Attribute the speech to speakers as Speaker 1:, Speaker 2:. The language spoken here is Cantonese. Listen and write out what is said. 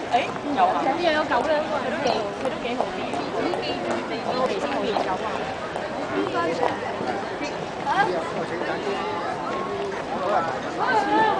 Speaker 1: 誒有啊，
Speaker 2: 又有狗咧，
Speaker 1: 佢都幾好啲，你我哋先好熱狗啊。
Speaker 2: 應該嘅。嚇？